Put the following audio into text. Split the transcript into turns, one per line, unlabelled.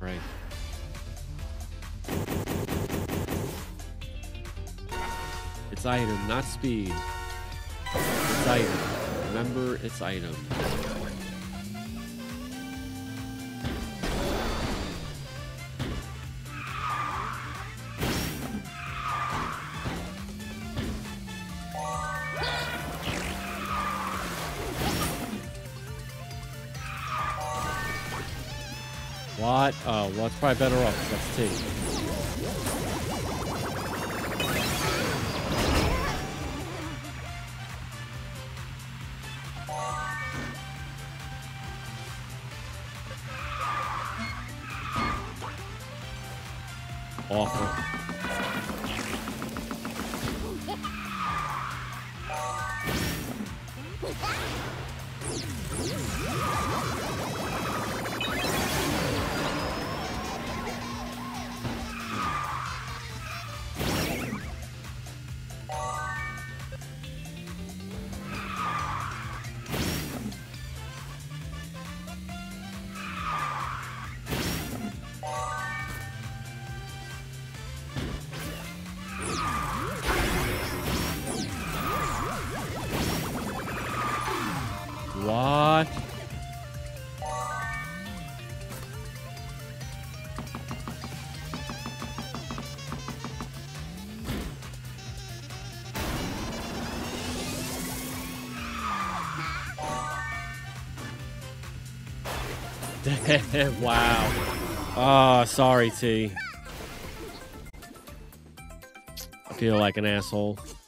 Right. It's item, not speed. It's item. Remember, it's item. What? Oh, well, it's probably better off. That's T. Awful. What? Wow. Oh, sorry, T. I feel like an asshole.